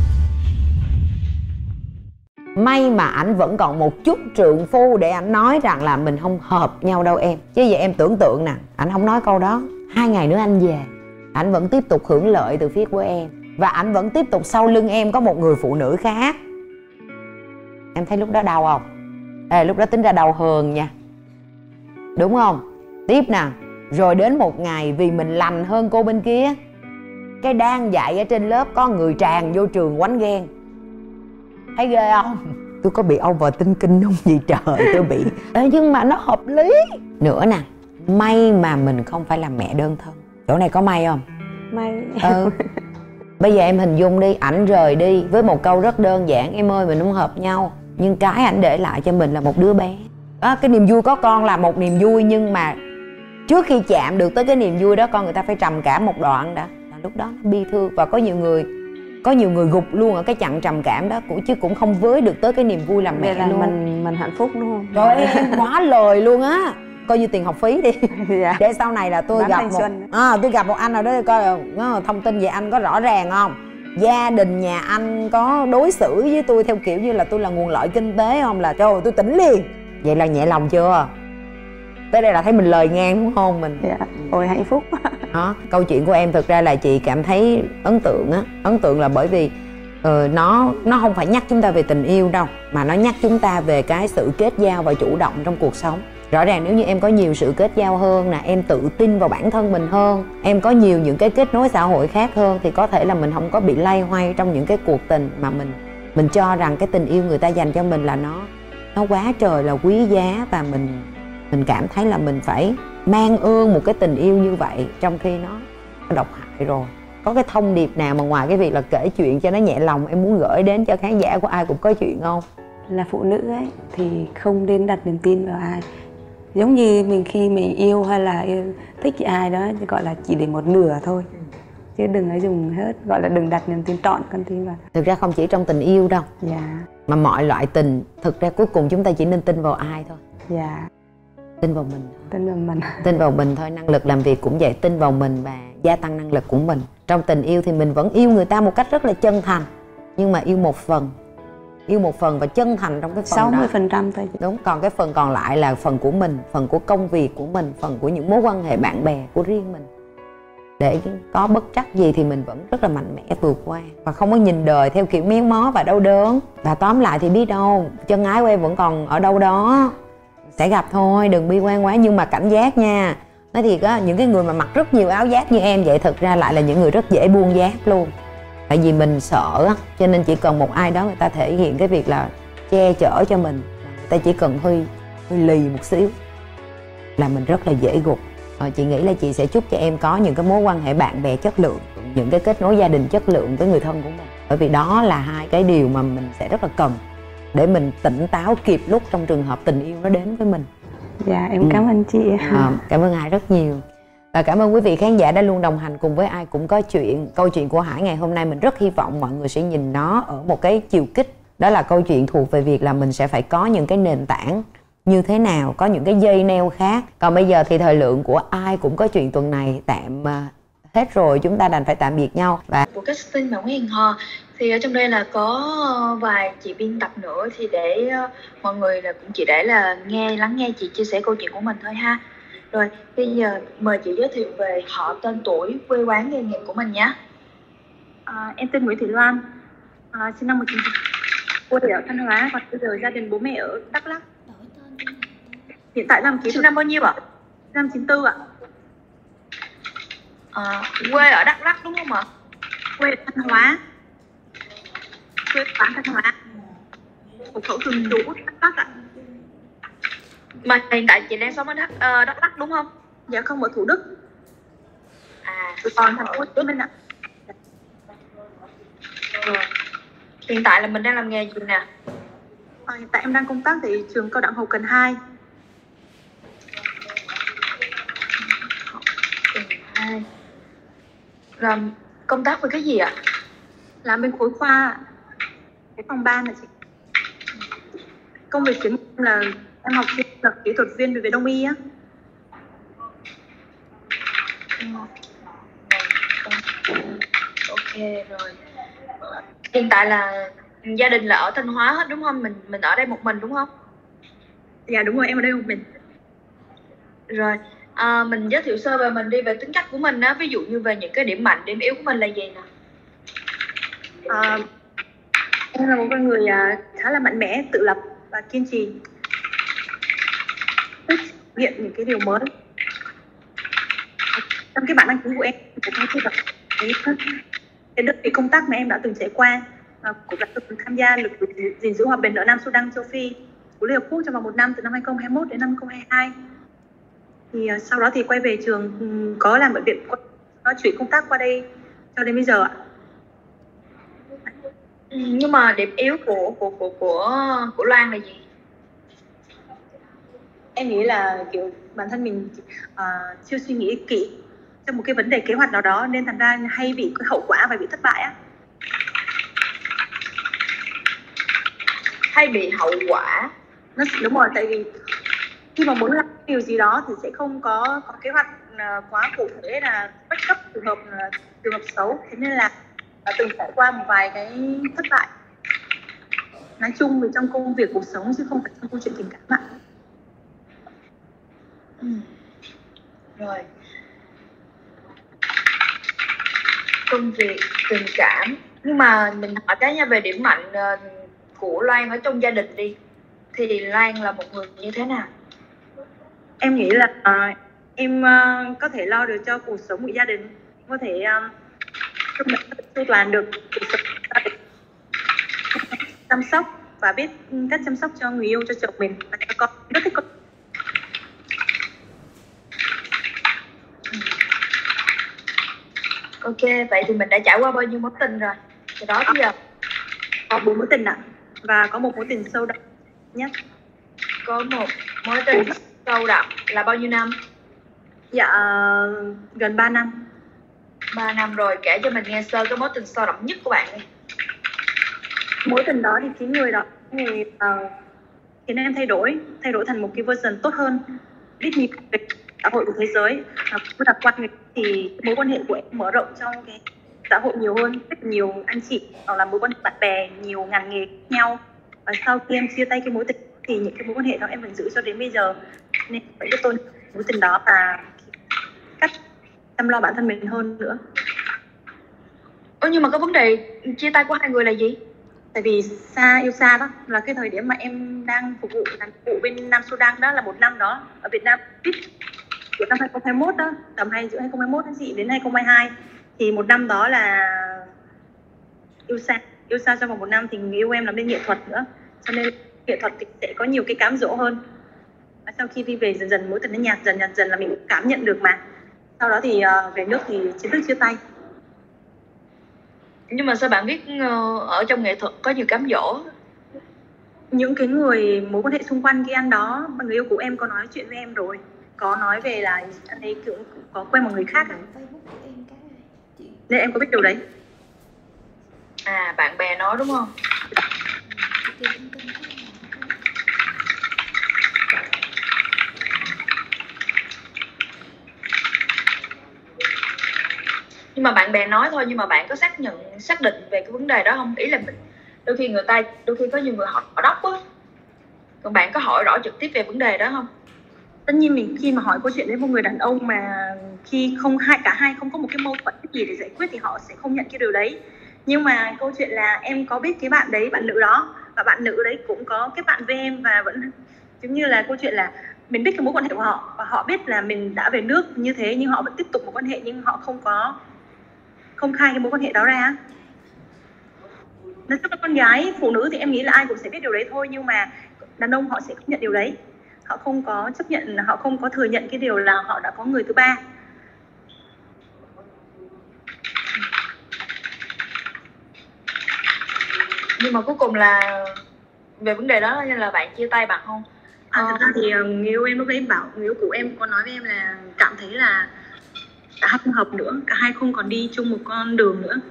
May mà ảnh vẫn còn một chút trượng phu để ảnh nói rằng là mình không hợp nhau đâu em. Chứ vậy em tưởng tượng nè, ảnh không nói câu đó, hai ngày nữa anh về, ảnh vẫn tiếp tục hưởng lợi từ phía của em. Và ảnh vẫn tiếp tục sau lưng em có một người phụ nữ khác. Em thấy lúc đó đau không? Ê, lúc đó tính ra đau hơn nha, đúng không? Tiếp nè, rồi đến một ngày vì mình lành hơn cô bên kia, cái đang dạy ở trên lớp có người tràn vô trường quánh ghen. Thấy ghê không? Tôi có bị overthinking không gì trời, tôi bị. Ê, nhưng mà nó hợp lý. Nữa nè, may mà mình không phải là mẹ đơn thân. Chỗ này có may không? May. Ừ. Bây giờ em hình dung đi, ảnh rời đi với một câu rất đơn giản: em ơi mình không hợp nhau. Nhưng cái ảnh để lại cho mình là một đứa bé. À, cái niềm vui có con là một niềm vui, nhưng mà trước khi chạm được tới cái niềm vui đó, con người ta phải trầm cảm một đoạn đã. Lúc đó nó bi thương. Và có nhiều người Có nhiều người gục luôn ở cái chặng trầm cảm đó, chứ cũng không với được tới cái niềm vui làm mẹ là luôn. Mình mình hạnh phúc đúng không? Trời ơi em quá lời luôn á. Coi như tiền học phí đi. Dạ. Để sau này là tôi Bán gặp một à, tôi gặp một anh nào đó coi thông tin về anh có rõ ràng không, gia đình nhà anh có đối xử với tôi theo kiểu như là tôi là nguồn lợi kinh tế không, là trời ơi tôi tỉnh liền. Vậy là nhẹ lòng chưa? Tới đây là thấy mình lời ngang đúng không? Mình Dạ, ôi hạnh phúc. đó, câu chuyện của em thực ra là chị cảm thấy ấn tượng á. Ấn tượng là bởi vì uh, nó nó không phải nhắc chúng ta về tình yêu đâu, mà nó nhắc chúng ta về cái sự kết giao và chủ động trong cuộc sống. Rõ ràng nếu như em có nhiều sự kết giao hơn nè, em tự tin vào bản thân mình hơn, em có nhiều những cái kết nối xã hội khác hơn, thì có thể là mình không có bị lay hoay trong những cái cuộc tình mà mình mình cho rằng cái tình yêu người ta dành cho mình là nó nó quá trời là quý giá, và mình mình cảm thấy là mình phải mang ơn một cái tình yêu như vậy, trong khi nó độc hại rồi. Có cái thông điệp nào mà ngoài cái việc là kể chuyện cho nó nhẹ lòng em muốn gửi đến cho khán giả của Ai Cũng Có Chuyện không? Là phụ nữ ấy thì không nên đặt niềm tin vào ai. Giống như mình khi mình yêu hay là yêu, thích ai đó thì gọi là chỉ để một nửa thôi, chứ đừng có dùng hết, gọi là đừng đặt niềm tin trọn con tim vào. Thực ra không chỉ trong tình yêu đâu, Dạ. mà mọi loại tình, thực ra cuối cùng chúng ta chỉ nên tin vào ai thôi. Dạ. Tin vào mình. Tin vào mình. Tin vào mình thôi. Năng lực làm việc cũng vậy, tin vào mình và gia tăng năng lực của mình. Trong tình yêu thì mình vẫn yêu người ta một cách rất là chân thành, nhưng mà yêu một phần, yêu một phần và chân thành trong cái phần sáu mươi đó. phần trăm thôi. Đúng, còn cái phần còn lại là phần của mình, phần của công việc của mình, phần của những mối quan hệ bạn bè của riêng mình. Để có bất trắc gì thì mình vẫn rất là mạnh mẽ vượt qua, và không có nhìn đời theo kiểu méo mó và đau đớn. Và tóm lại thì biết đâu chân ái của em vẫn còn ở đâu đó, sẽ gặp thôi, đừng bi quan quá. Nhưng mà cảnh giác nha, nói thiệt á, những cái người mà mặc rất nhiều áo giáp như em vậy thực ra lại là những người rất dễ buông giáp luôn. Tại vì mình sợ á, cho nên chỉ cần một ai đó người ta thể hiện cái việc là che chở cho mình, người ta chỉ cần hơi hơi lì một xíu là mình rất là dễ gục. Ờ, chị nghĩ là chị sẽ chúc cho em có những cái mối quan hệ bạn bè chất lượng, những cái kết nối gia đình chất lượng với người thân của mình, bởi vì đó là hai cái điều mà mình sẽ rất là cần để mình tỉnh táo kịp lúc trong trường hợp tình yêu nó đến với mình. Dạ, em Ừ. cảm ơn chị. À, cảm ơn Hải rất nhiều. Và cảm ơn quý vị khán giả đã luôn đồng hành cùng với Ai Cũng Có Chuyện. Câu chuyện của Hải ngày hôm nay mình rất hy vọng mọi người sẽ nhìn nó ở một cái chiều kích. Đó là câu chuyện thuộc về việc là mình sẽ phải có những cái nền tảng như thế nào, có những cái dây neo khác. Còn bây giờ thì thời lượng của Ai Cũng Có Chuyện tuần này tạm uh, hết rồi, chúng ta đành phải tạm biệt nhau. Và của casting mà Nguyễn Hiền Hò thì ở trong đây là có vài chị biên tập nữa, thì để uh, mọi người là cũng chỉ để là nghe lắng nghe chị chia sẻ câu chuyện của mình thôi ha. Rồi bây giờ mời chị giới thiệu về họ, tên tuổi, quê quán, nghề nghiệp của mình nhé. À, em tên Nguyễn Thị Loan, à, sinh năm một nghìn chín trăm quê ở Thanh Hóa, và bây giờ gia đình bố mẹ ở Đắk Lắk. Hiện tại làm kỹ Sinh thuật năm bao nhiêu ạ? năm chín tư ạ. À, quê ở Đắk Lắk đúng không ạ? Quê ở Thanh Hóa, quê quán Thanh Hóa, hộ khẩu thường trú Đắk Lắk ạ. Mà hiện tại chị đang sống ở Đắk, uh, Đắk Lắk đúng không? Dạ không, ở Thủ Đức. À, Còn thành phố Hồ Chí Minh ạ. rồi. Hiện tại là mình đang làm nghề gì nè? À, hiện tại em đang công tác tại trường cao đẳng hậu cần hai. Hai. Làm công tác về cái gì ạ? Làm bên khối khoa ạ. Cái phòng ban là chị. Công việc chính là em học chuyên là kỹ thuật viên về về đông y á. Ok rồi. Hiện tại là gia đình là ở Thanh Hóa hết đúng không? Mình mình ở đây một mình đúng không? Dạ đúng rồi, em ở đây một mình. Rồi, à, mình giới thiệu sơ về mình đi, về tính cách của mình á, ví dụ như về những cái điểm mạnh, điểm yếu của mình là gì nè? À, em là một con người à, khá là mạnh mẽ, tự lập và kiên trì, thích nghiệm những cái điều mới. Trong cái bản đăng ký của em cũng có được cái cái đơn vị công tác mà em đã từng trải qua, và cũng đã từng tham gia lực lượng gìn giữ hòa bình ở Nam Sudan, châu Phi của Liên Hợp Quốc trong vòng một năm, từ năm hai không hai mốt đến năm hai không hai hai. Thì uh, sau đó thì quay về trường, um, có làm ở viện, nó chuyển công tác qua đây cho đến bây giờ ạ. Ừ, nhưng mà điểm yếu của của của của của Loan là gì? Em nghĩ là kiểu bản thân mình uh, chưa suy nghĩ kỹ trong một cái vấn đề kế hoạch nào đó, nên thành ra hay bị cái hậu quả và bị thất bại á. Hay bị hậu quả? Nó đúng rồi, tại vì khi mà muốn làm điều gì đó thì sẽ không có có kế hoạch uh, quá cụ thể, là bất cấp trường hợp uh, trường hợp xấu, thế nên là đã từng trải qua một vài cái thất bại nói chung về trong công việc cuộc sống chứ không phải trong câu chuyện tình cảm ạ. Ừ. Rồi, công việc, tình cảm. Nhưng mà mình hỏi cái nha, về điểm mạnh ờ, của Loan ở trong gia đình đi, thì Loan là một người như thế nào? Em nghĩ là à, em à, có thể lo được cho cuộc sống của gia đình, có thể à, chu toàn được cuộc sống của gia đình, chăm sóc và biết cách chăm sóc cho người yêu, cho chồng mình và cho con. Rất thích con. Ok, vậy thì mình đã trải qua bao nhiêu mối tình rồi? Từ đó tới giờ Có bốn mối tình ạ, và có một mối tình sâu đậm nhất. có một mối tình sâu đậm là bao nhiêu năm? Dạ à, gần ba năm. ba năm rồi, kể cho mình nghe sơ cái mối tình sâu đậm nhất của bạn đi. Mối tình đó thì khiến người đó người uh, khiến em thay đổi, thay đổi thành một cái version tốt hơn, biết nhìn về xã hội của thế giới, và cũng đặt quan thì mối quan hệ của em mở rộng trong cái xã hội nhiều hơn, rất nhiều anh chị hoặc là mối quan hệ bạn bè nhiều ngành nghề khác nhau. Và sau khi em chia tay cái mối tình thì những cái mối quan hệ đó em vẫn giữ cho đến bây giờ, nên phải biết tôn mối tình đó và cách chăm lo bản thân mình hơn nữa. Ơ nhưng mà cái vấn đề chia tay của hai người là gì? Tại vì xa yêu xa đó là cái thời điểm mà em đang phục vụ làm phục vụ bên Nam Sudan, đó là một năm đó ở Việt Nam của năm hai không hai mốt đó, tầm hay giữa hai không hai mốt đến chị đến hai không hai hai, thì một năm đó là yêu xa yêu xa trong vòng một năm thì người yêu em làm bên nghệ thuật nữa, cho nên nghệ thuật thì sẽ có nhiều cái cám dỗ hơn. Và sau khi đi về dần dần mối tình nó nhạt dần nhạt dần là mình cảm nhận được mà. Sau đó thì uh, về nước thì chính thức chia tay. Nhưng mà sao bạn biết uh, ở trong nghệ thuật có nhiều cám dỗ? Những cái người mối quan hệ xung quanh cái anh đó, mà người yêu của em có nói chuyện với em rồi, có nói về là anh ấy cũng có quen một người khác à? Nên em có biết điều đấy. À, bạn bè nói đúng không? Nhưng mà bạn bè nói thôi, nhưng mà bạn có xác nhận, xác định về cái vấn đề đó không? Ý là mình, đôi khi người ta, đôi khi có nhiều người họ đốc á, còn bạn có hỏi rõ trực tiếp về vấn đề đó không? Tất nhiên mình khi mà hỏi câu chuyện với một người đàn ông mà khi không hai cả hai không có một cái mâu thuẫn gì để giải quyết thì họ sẽ không nhận cái điều đấy. Nhưng mà câu chuyện là em có biết cái bạn đấy, bạn nữ đó, và bạn nữ đấy cũng có kết bạn với em, và vẫn giống như là câu chuyện là mình biết cái mối quan hệ của họ và họ biết là mình đã về nước như thế, nhưng họ vẫn tiếp tục một quan hệ, nhưng họ không có không khai cái mối quan hệ đó ra. Nói chung là con gái, phụ nữ thì em nghĩ là ai cũng sẽ biết điều đấy thôi, nhưng mà đàn ông họ sẽ không nhận điều đấy, họ không có chấp nhận, họ không có thừa nhận cái điều là họ đã có người thứ ba. Nhưng mà cuối cùng là về vấn đề đó nên là bạn chia tay bạn không? À, thật ra thì người yêu em lúc đấy bảo, người yêu của em có nói với em là cảm thấy là cả hai không hợp nữa, cả hai không còn đi chung một con đường nữa.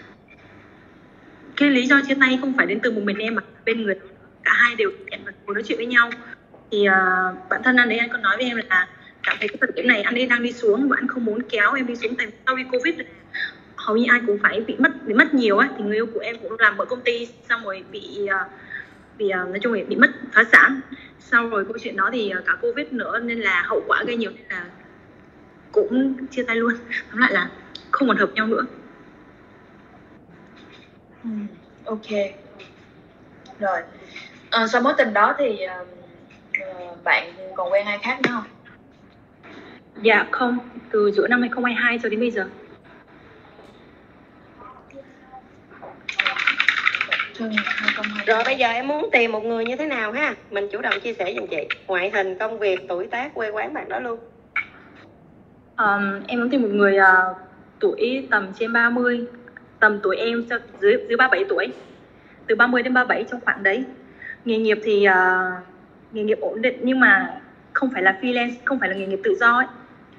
Cái lý do chia tay không phải đến từ một mình em mà bên người, cả hai đều hẹn và ngồi nói chuyện với nhau. Thì uh, bản thân anh ấy anh có nói với em là cảm thấy cái thời điểm này anh ấy đang đi xuống và anh không muốn kéo em đi xuống, tại vì sau khi Covid hầu như ai cũng phải bị mất bị mất nhiều á, thì người yêu của em cũng làm ở công ty xong rồi bị uh, bị uh, nói chung là bị mất phá sản. Sau rồi câu chuyện đó thì uh, cả Covid nữa nên là hậu quả gây nhiều, nên là cũng chia tay luôn. Tóm lại là không còn hợp nhau nữa. Ừ, ok. Rồi à, sau mối tình đó thì uh, bạn còn quen ai khác nữa không? Dạ không, từ giữa năm hai không hai hai cho đến bây giờ. Rồi bây giờ em muốn tìm một người như thế nào ha? Mình chủ động chia sẻ giùm chị. Ngoại hình, công việc, tuổi tác, quê quán bạn đó luôn. Um, em muốn tìm một người uh, tuổi tầm trên ba mươi, tầm tuổi em cho dưới dưới ba mươi bảy tuổi, từ ba mươi đến ba mươi bảy trong khoảng đấy. Nghề nghiệp thì uh, nghề nghiệp ổn định nhưng mà không phải là freelance, không phải là nghề nghiệp tự do ấy.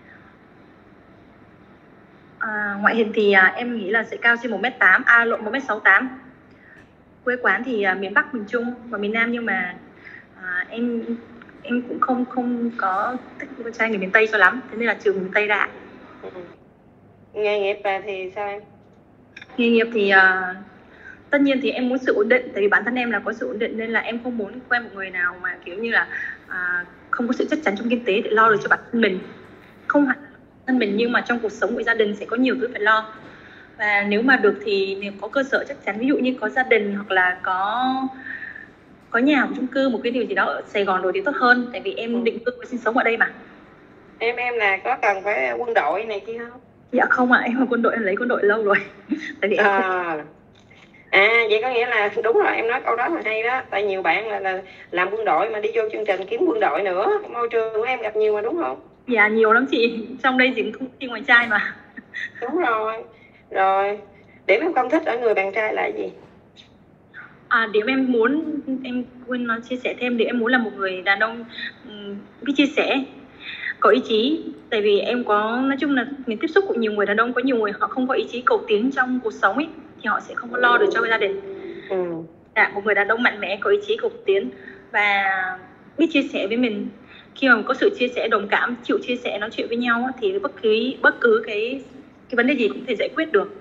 Uh, ngoại hình thì uh, em nghĩ là sẽ cao trên một mét tám, à lộn một mét sáu tám. Quê quán thì uh, miền Bắc, miền Trung và miền Nam, nhưng mà uh, em em cũng không không có thích con trai người miền Tây cho lắm, thế nên là trường miền Tây đã. Ừ. Nghề nghiệp là thì sao em? Nghề nghiệp thì uh, tất nhiên thì em muốn sự ổn định, tại vì bản thân em là có sự ổn định nên là em không muốn quen một người nào mà kiểu như là uh, không có sự chắc chắn trong kinh tế để lo được cho bản thân mình, không hẳn thân mình nhưng mà trong cuộc sống của gia đình sẽ có nhiều thứ phải lo. Và nếu mà được thì nếu có cơ sở chắc chắn, ví dụ như có gia đình hoặc là có có nhà, một chung cư, một cái điều gì đó ở Sài Gòn rồi thì tốt hơn, tại vì em định cư và sinh sống ở đây mà. Em em là có cần phải quân đội này kia không? Dạ không ạ, à, em là quân đội, em lấy quân đội lâu rồi. Tại vì em à. không... à vậy có nghĩa là đúng rồi, em nói câu đó là hay đó, tại nhiều bạn là, là làm quân đội mà đi vô chương trình kiếm quân đội nữa. Môi trường của em gặp nhiều mà đúng không? Dạ nhiều lắm chị, trong đây chỉ không đi ngoài trai mà. Đúng rồi. Rồi điểm em không thích ở người bạn trai là gì? À, điểm em muốn, em quên nói chia sẻ thêm, điểm em muốn là một người đàn ông um, biết chia sẻ, có ý chí. Tại vì em có, nói chung là mình tiếp xúc cùng nhiều người đàn ông, có nhiều người họ không có ý chí cầu tiến trong cuộc sống ấy, thì họ sẽ không có lo được cho gia đình. ừ. Dạ, một người đàn ông mạnh mẽ, có ý chí cầu tiến và biết chia sẻ với mình. Khi mà có sự chia sẻ, đồng cảm, chịu chia sẻ, nói chuyện với nhau thì bất cứ bất cứ cái cái vấn đề gì cũng thể giải quyết được.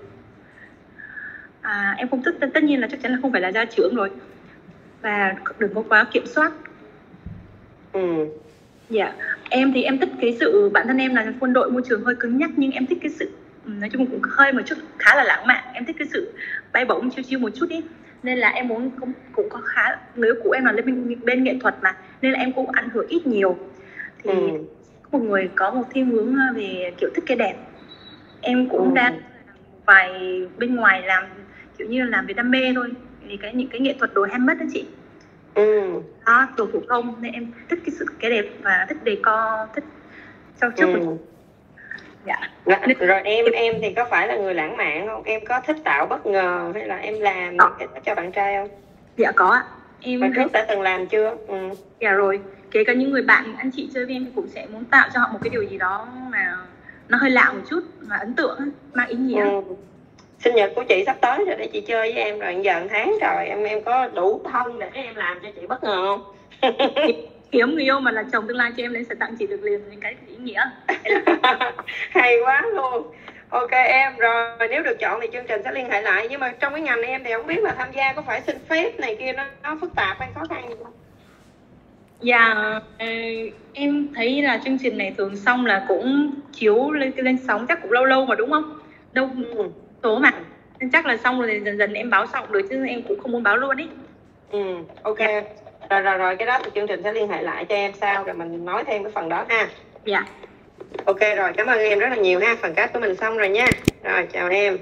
À, em không thích, tất nhiên là chắc chắn là không phải là gia trưởng rồi, và đừng có quá kiểm soát. ừ. Dạ, em thì em thích cái sự, bản thân em là quân đội, môi trường hơi cứng nhắc, nhưng em thích cái sự, nói chung cũng hơi một chút khá là lãng mạn, em thích cái sự bay bổng chiêu chiêu một chút ý, nên là em muốn cũng, cũng có khá, người của em là bên, bên nghệ thuật mà, nên là em cũng ảnh hưởng ít nhiều. Thì ừ. một người có một thiên hướng về kiểu thích cái đẹp, em cũng ừ. đang vài bên ngoài làm kiểu như là làm về đam mê thôi, vì cái những cái nghệ thuật đồ handmade đó chị. ừ. Đó, đồ thủ công, nên em thích cái sự cái đẹp và thích decor, thích trau chuốt. ừ. Dạ. Rồi, rồi em em thì có phải là người lãng mạn không? Em có thích tạo bất ngờ hay là em làm Đó. cái đó cho bạn trai không? Dạ có ạ. Em Hồi trước đã từng làm chưa? ừ. Dạ rồi. Kể cả những người bạn, anh chị chơi với em cũng sẽ muốn tạo cho họ một cái điều gì đó mà nó hơi lạ một chút, mà ấn tượng, mang ý nghĩa. ừ. Sinh nhật của chị sắp tới rồi để chị chơi với em rồi, giờ một tháng rồi, em em có đủ thân để em làm cho chị bất ngờ không? Kiếm người yêu mà là chồng tương lai cho em nên sẽ tặng chị được liền những cái ý nghĩa. Hay quá luôn. Ok em, rồi nếu được chọn thì chương trình sẽ liên hệ lại. Nhưng mà trong cái ngành này em thì không biết là tham gia có phải xin phép này kia nó, nó phức tạp hay khó khăn gì không? Dạ, em thấy là chương trình này thường xong là cũng chiếu lên lên sóng chắc cũng lâu lâu mà đúng không? Đâu ừ. số mà, nên chắc là xong rồi thì dần dần em báo xong được, chứ em cũng không muốn báo luôn ý. Ừ, ok. Dạ. Rồi rồi rồi cái đó thì chương trình sẽ liên hệ lại cho em sau rồi mình nói thêm cái phần đó ha. Dạ. Ok rồi, cảm ơn em rất là nhiều ha. Phần cast của mình xong rồi nha. Rồi chào em.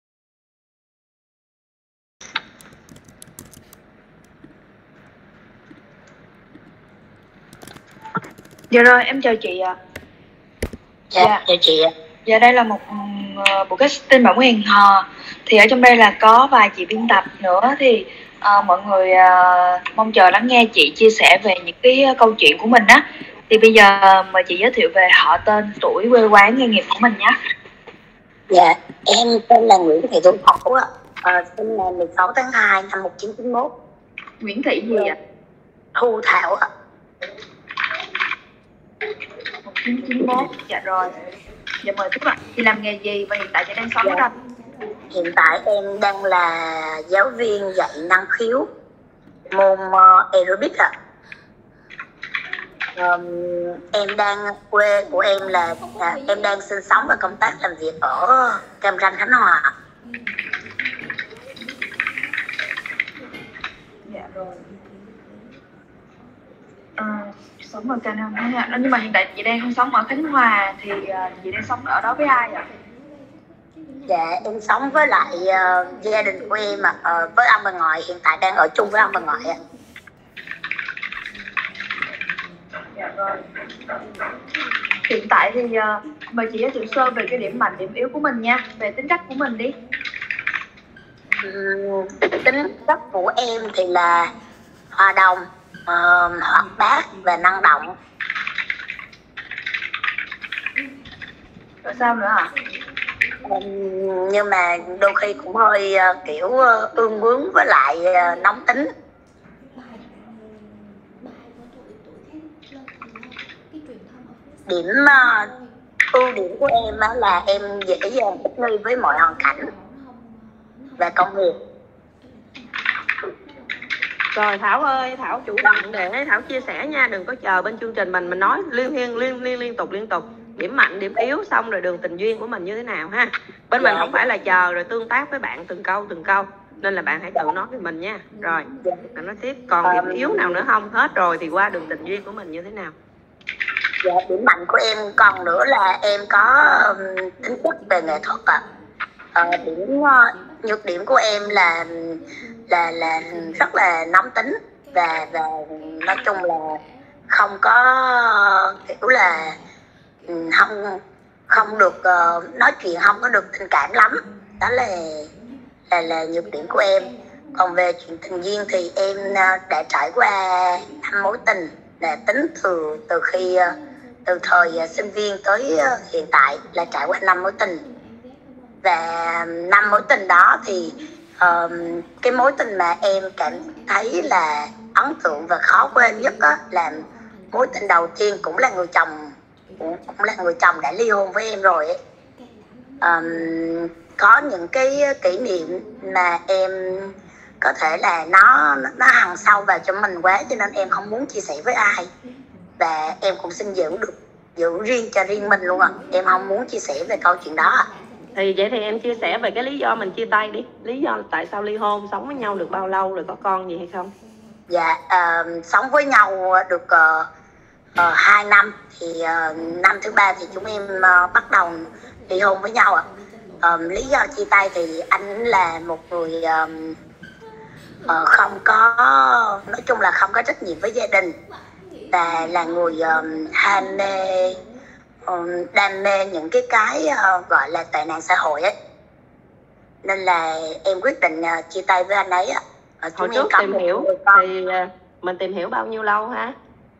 Dạ rồi, em chào chị ạ. Dạ, dạ. chào chị ạ. Dạ đây là một uh, buổi casting bản quyền hò. Thì ở trong đây là có vài chị biên tập nữa. Thì uh, mọi người uh, mong chờ lắng nghe chị chia sẻ về những cái uh, câu chuyện của mình á. Thì bây giờ uh, mời chị giới thiệu về họ, tên, tuổi, quê quán, nghề nghiệp của mình nhé. Dạ, em tên là Nguyễn Thị Thu Thảo ạ. À, sinh ngày mười sáu tháng hai năm một nghìn chín trăm chín mươi mốt. Nguyễn Thị gì ạ? Thu Thảo ạ. một nghìn chín trăm chín mươi mốt, dạ rồi. Dạ mời tiếp ạ. Chị làm nghề gì và hiện tại chị đang sống ở đâu? Hiện tại em đang là giáo viên dạy năng khiếu môn uh, aerobic ạ. Um, em đang, quê của em là, là em đang sinh sống và công tác làm việc ở Cam Ranh, Khánh Hòa. Dạ rồi. À, sống ở Cam Ranh Khánh Hòa. Nhưng mà hiện tại chị đang sống ở Khánh Hòa thì uh, chị đang sống ở đó với ai ạ? Dạ em sống với lại uh, gia đình của em ạ, uh, với ông bà ngoại, hiện tại đang ở chung với ông bà ngoại ạ. Dạ rồi. Hiện tại thì uh, mời chị giới thiệu sơ về cái điểm mạnh, điểm yếu của mình nha, về tính cách của mình đi. Uhm, tính cách của em thì là hòa đồng, uh, hoạt bát và năng động. Rồi sao nữa ạ? Um, nhưng mà đôi khi cũng hơi uh, kiểu uh, ương bướng với lại uh, nóng tính. Điểm uh, ưu điểm của em uh, là em dễ dàng thích nghi với mọi hoàn cảnh. và công việc. Rồi Thảo ơi, Thảo chủ động để Thảo chia sẻ nha, đừng có chờ bên chương trình mình mình nói liên liên liên liên liên tục liên tục điểm mạnh điểm yếu, xong rồi đường tình duyên của mình như thế nào ha. Bên mình không phải là chờ rồi tương tác với bạn từng câu từng câu, nên là bạn hãy tự nói với mình nha. Rồi bạn nói tiếp, còn điểm yếu nào nữa không? Hết rồi thì qua đường tình duyên của mình như thế nào? Dạ, điểm mạnh của em còn nữa là em có tính chất về nghệ thuật ạ. À. À, điểm nhược điểm của em là là là rất là nóng tính và và nói chung là không có kiểu là không không được uh, nói chuyện không có được tình cảm lắm. Đó là là là nhược điểm của em. Còn về chuyện tình duyên thì em uh, đã trải qua năm mối tình, là tính từ từ khi uh, từ thời uh, sinh viên tới uh, hiện tại là trải qua năm mối tình. Và năm mối tình đó thì uh, cái mối tình mà em cảm thấy là ấn tượng và khó quên nhất đó, là mối tình đầu tiên, cũng là người chồng cũng, cũng là người chồng đã ly hôn với em rồi ấy. Um, có những cái kỷ niệm mà em có thể là nó nó hằn sâu vào cho mình quá, cho nên em không muốn chia sẻ với ai, và em cũng xin giữ được giữ riêng cho riêng mình luôn ạ. À. Em không muốn chia sẻ về câu chuyện đó. Thì vậy thì em chia sẻ về cái lý do mình chia tay đi, lý do tại sao ly hôn, sống với nhau được bao lâu rồi, có con gì hay không? Dạ, uh, sống với nhau được uh, uh, hai năm, thì uh, năm thứ ba thì chúng em uh, bắt đầu ly hôn với nhau ạ. À. Uh, lý do chia tay thì anh là một người uh, uh, không có, nói chung là không có trách nhiệm với gia đình, và là người uh, ham mê, uh, đam mê những cái cái uh, gọi là tệ nạn xã hội ấy, nên là em quyết định uh, chia tay với anh ấy ạ. À. Hồi trước tìm hiểu thì uh, mình tìm hiểu bao nhiêu lâu hả?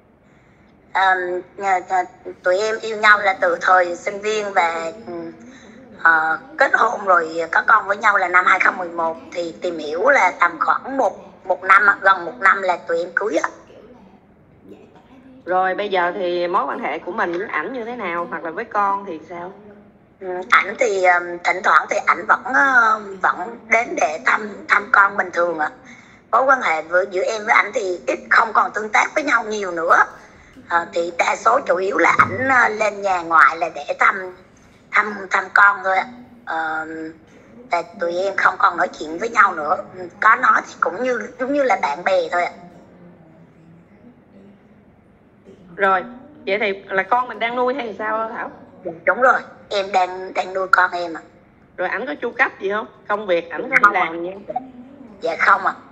À, tụi em yêu nhau là từ thời sinh viên, và uh, kết hôn rồi có con với nhau là năm hai không một một, thì tìm hiểu là tầm khoảng một một năm, gần một năm là tụi em cưới ạ. Rồi bây giờ thì mối quan hệ của mình với ảnh như thế nào, hoặc là với con thì sao? Ảnh thì uh, thỉnh thoảng thì ảnh vẫn uh, vẫn đến để thăm thăm con bình thường ạ. Mối quan hệ với giữa em với ảnh thì ít, không còn tương tác với nhau nhiều nữa. À, thì đa số chủ yếu là ảnh uh, lên nhà ngoại là để thăm thăm thăm con thôi ạ. À, và tụi em không còn nói chuyện với nhau nữa, có nói thì cũng như giống như là bạn bè thôi ạ. Rồi vậy thì là con mình đang nuôi hay sao Thảo? Đúng rồi, em đang đang nuôi con em ạ. Rồi ảnh có chu cấp gì không, công việc ảnh có đi làm gì không? Dạ không ạ.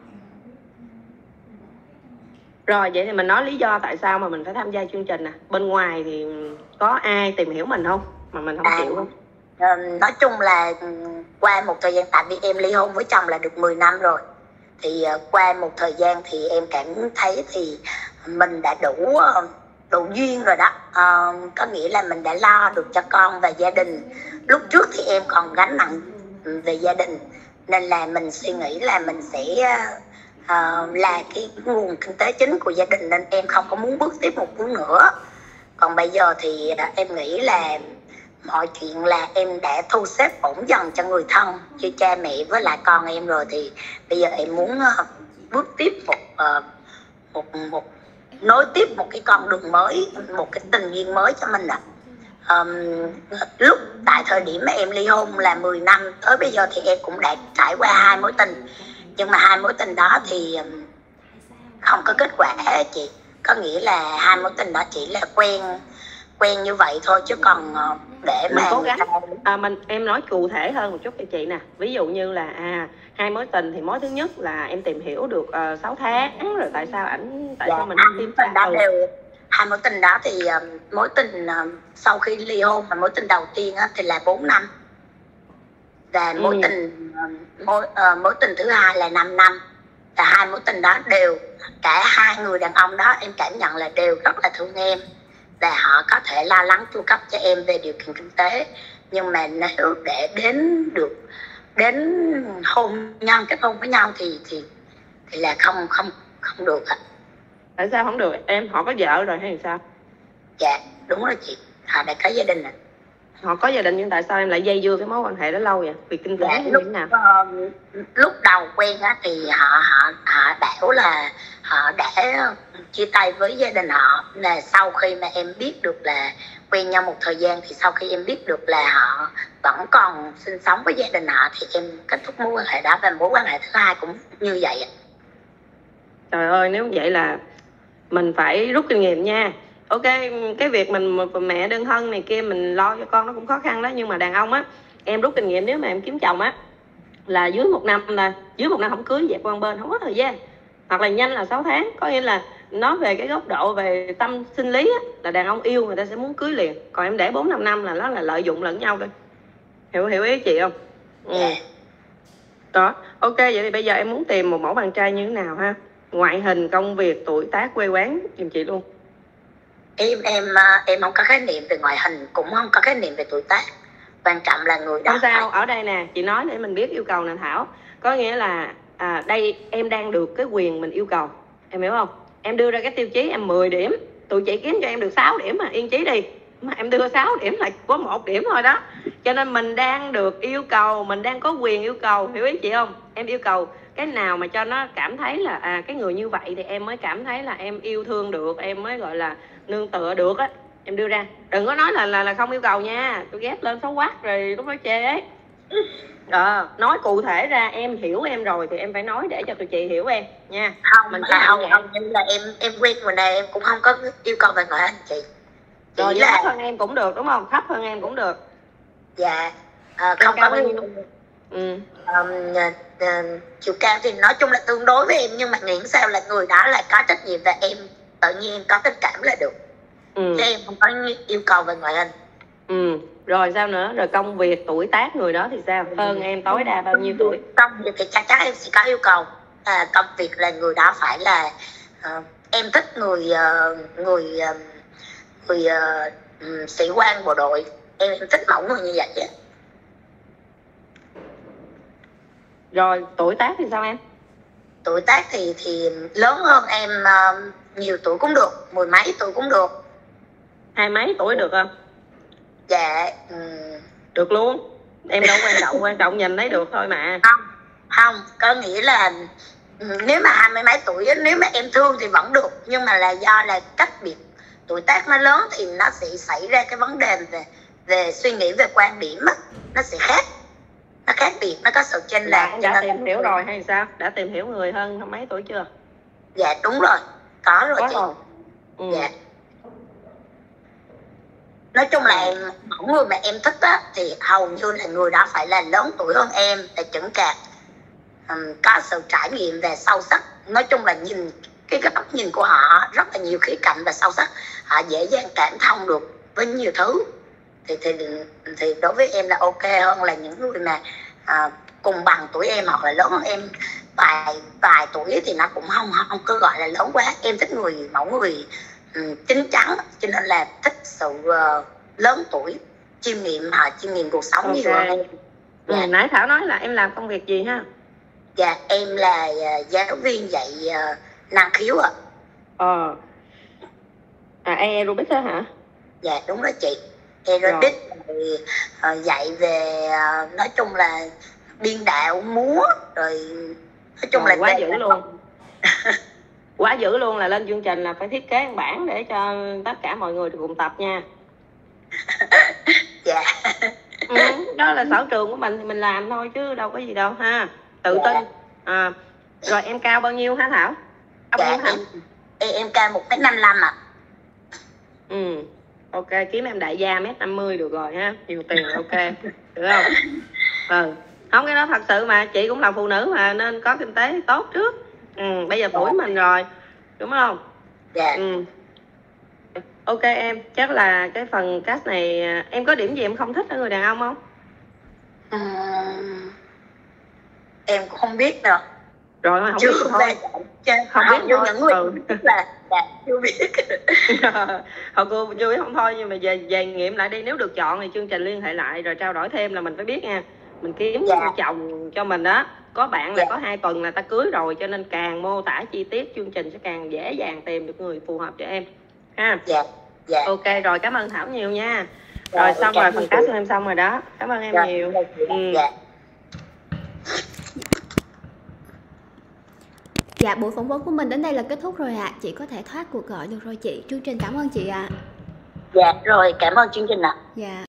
Rồi vậy thì mình nói lý do tại sao mà mình phải tham gia chương trình nè. Bên ngoài thì có ai tìm hiểu mình không mà mình không à, chịu không? Uh, nói chung là qua một thời gian, tại vì em ly hôn với chồng là được mười năm rồi, thì uh, qua một thời gian thì em cảm thấy thì mình đã đủ uh, đủ duyên rồi đó. Uh, có nghĩa là mình đã lo được cho con và gia đình. Lúc trước thì em còn gánh nặng về gia đình, nên là mình suy nghĩ là mình sẽ uh, Uh, là cái nguồn kinh tế chính của gia đình, nên em không có muốn bước tiếp một bước nữa. Còn bây giờ thì uh, em nghĩ là mọi chuyện là em đã thu xếp ổn dần cho người thân, như cha mẹ với lại con em rồi, thì bây giờ em muốn uh, bước tiếp một, uh, một một nối tiếp một cái con đường mới, một cái tình duyên mới cho mình ạ. À. Um, lúc tại thời điểm mà em ly hôn là mười năm, tới bây giờ thì em cũng đã trải qua hai mối tình, nhưng mà hai mối tình đó thì không có kết quả chị. Có nghĩa là hai mối tình đó chỉ là quen quen như vậy thôi, chứ còn để mình mà cố gắng à, mình em nói cụ thể hơn một chút cho chị nè. Ví dụ như là à hai mối tình thì mối thứ nhất là em tìm hiểu được uh, sáu tháng rồi, tại sao ảnh tại dạ, sao mình không tìm tình đó đều hai mối tình đó thì uh, mối tình uh, sau khi ly hôn, mà mối tình đầu tiên uh, thì là bốn năm, và mối ừ. tình uh, mối uh, mối tình thứ hai là năm năm. Và hai mối tình đó đều, cả hai người đàn ông đó em cảm nhận là đều rất là thương em, và họ có thể lo lắng chu cấp cho em về điều kiện kinh tế. Nhưng mà nếu để đến được đến hôn nhân, kết hôn với nhau thì thì thì là không không không được ạ. Tại sao không được em? Họ có vợ rồi hay sao? Dạ đúng rồi chị, họ đã có gia đình rồi. họ có gia đình nhưng tại sao em lại dây dưa cái mối quan hệ đó lâu vậy? Vì kinh tế Dạ, hay lúc như thế nào? ờ, lúc đầu quen á thì họ họ họ bảo là họ đã chia tay với gia đình họ, là sau khi mà em biết được là quen nhau một thời gian thì sau khi em biết được là họ vẫn còn sinh sống với gia đình họ thì em kết thúc mối quan hệ đó, và mối quan hệ thứ hai cũng như vậy ạ. Trời ơi, nếu vậy là mình phải rút kinh nghiệm nha. Ok, cái việc mình mẹ đơn thân này kia mình lo cho con nó cũng khó khăn đó, nhưng mà đàn ông á, em rút kinh nghiệm nếu mà em kiếm chồng á là dưới một năm là dưới một năm không cưới dẹp qua một bên, không có thời gian, hoặc là nhanh là sáu tháng. Có nghĩa là nói về cái góc độ về tâm sinh lý á, là đàn ông yêu người ta sẽ muốn cưới liền, còn em để bốn năm năm là nó là lợi dụng lẫn nhau thôi. Hiểu hiểu ý chị không? Ừ. Đó, ok, vậy thì bây giờ em muốn tìm một mẫu bạn trai như thế nào ha? Ngoại hình, công việc, tuổi tác, quê quán giùm chị luôn. Em em em không có khái niệm về ngoại hình, cũng không có khái niệm về tuổi tác, quan trọng là người đó. Không sao, ở đây nè, chị nói để mình biết yêu cầu nè Thảo. Có nghĩa là à, đây em đang được cái quyền mình yêu cầu, em hiểu không? Em đưa ra cái tiêu chí em mười điểm, tụi chị kiếm cho em được sáu điểm mà yên chí đi, mà em đưa sáu điểm là có một điểm thôi đó. Cho nên mình đang được yêu cầu, mình đang có quyền yêu cầu, hiểu ý chị không? Em yêu cầu cái nào mà cho nó cảm thấy là à, cái người như vậy thì em mới cảm thấy là em yêu thương được, em mới gọi là nương tựa được á, em đưa ra. Đừng có nói là là, là không yêu cầu nha, tôi ghét lên xấu quắc rồi lúc đó chê ấy. Ờ, nói cụ thể ra, em hiểu em rồi thì em phải nói để cho tụi chị hiểu em nha. Không, mình là không, không, em là em em quen người này em cũng không có yêu cầu về ngoại hình chị. Chỉ rồi là thấp hơn em cũng được đúng không? Thấp hơn em cũng được. Dạ, à, không có bao nhiêu. Ừ. Um, uh, chiều cao thì nói chung là tương đối với em, nhưng mà nghĩ sao là người đó là có trách nhiệm và em tự nhiên có tình cảm là được. Ừ. Chứ em không có yêu cầu về ngoại hình. Ừ. Rồi sao nữa? Rồi công việc, tuổi tác người đó thì sao? Hơn em tối đa bao nhiêu tuổi? Công việc thì chắc chắn em sẽ có yêu cầu. À, công việc là người đó phải là uh, em thích người uh, người uh, người uh, um, sĩ quan bộ đội. Em, em thích mẫu người như vậy á. Rồi tuổi tác thì sao em? Tuổi tác thì thì lớn hơn em uh, nhiều tuổi cũng được, mười mấy tuổi cũng được. Hai mấy tuổi được không? Dạ um... được luôn. Em đâu quan trọng, quan trọng nhìn thấy được thôi mà. Không, không, có nghĩa là nếu mà hai mươi mấy tuổi, nếu mà em thương thì vẫn được, nhưng mà là do là cách biệt tuổi tác nó lớn thì nó sẽ xảy ra cái vấn đề về về suy nghĩ, về quan điểm á, nó sẽ khác, nó khác biệt, nó có sự chênh lệch. Đã, đã tìm hiểu rồi hay sao? Đã tìm hiểu người hơn mấy tuổi chưa? Dạ đúng rồi, có rồi có chị. Rồi. Ừ. Dạ. Nói chung là mẫu người mà em thích á thì hầu như là người đó phải là lớn tuổi hơn em, là chững chạc, um, có sự trải nghiệm và sâu sắc. Nói chung là nhìn cái góc nhìn của họ rất là nhiều khía cạnh và sâu sắc, họ dễ dàng cảm thông được với nhiều thứ. Thì thì thì đối với em là ok hơn là những người mà à, cùng bằng tuổi em hoặc là lớn hơn em vài vài tuổi thì nó cũng không không có gọi là lớn quá. Em thích người mẫu người um, chín chắn, cho nên là thích sự uh, lớn tuổi, chiêm nghiệm, họ chiêm nghiệm cuộc sống okay. nhiều hơn em. Dạ. Ừ, nãy Thảo nói là em làm công việc gì ha? Dạ em là uh, giáo viên dạy uh, năng khiếu ạ. Ờ. À aerobic đó hả? Dạ đúng đó chị. Aerobic thì uh, dạy về uh, nói chung là biên đạo, múa, rồi nói chung rồi, là quá dữ luôn. Quá dữ luôn, là lên chương trình là phải thiết kế một bản để cho tất cả mọi người cùng tập nha. Dạ. Ừ, đó là sở trường của mình thì mình làm thôi chứ đâu có gì đâu ha. Tự dạ. tin. À, rồi em cao bao nhiêu hả Thảo? Bao dạ, nhiêu hả? Em, em cao một mét năm mươi lăm ạ. Ừ. Ok, kiếm em đại gia mét năm mươi được rồi ha. Nhiều tiền ok. Được không? Ừ. Không, cái đó thật sự mà, chị cũng là phụ nữ mà nên có kinh tế tốt trước. Ừ, bây giờ tuổi mình rồi, đúng không? Dạ. Ừ. Ok em, chắc là cái phần cast này em có điểm gì em không thích ở người đàn ông không? Ừ, em cũng không biết đâu. Rồi không chưa biết thì thôi. Không, không biết thôi. Những người ừ. là, là chưa biết. Họ cô chưa biết không thôi, nhưng mà về về nghiệm lại đi, nếu được chọn thì chương trình liên hệ lại rồi trao đổi thêm là mình phải biết nha. Mình kiếm dạ. chồng cho mình đó. Có bạn là dạ. có hai tuần là ta cưới rồi, cho nên càng mô tả chi tiết chương trình sẽ càng dễ dàng tìm được người phù hợp cho em ha. Dạ. Dạ. Ok rồi, cảm ơn Thảo nhiều nha. Rồi xong cảm rồi, ơn phần chị. test của em xong rồi đó. Cảm ơn em Dạ, nhiều. dạ, chị. Ừ. Dạ. Dạ, buổi phỏng vấn của mình đến đây là kết thúc rồi ạ. Chị có thể thoát cuộc gọi được rồi chị. Chương trình cảm ơn chị ạ. Dạ rồi, cảm ơn chương trình ạ. Dạ.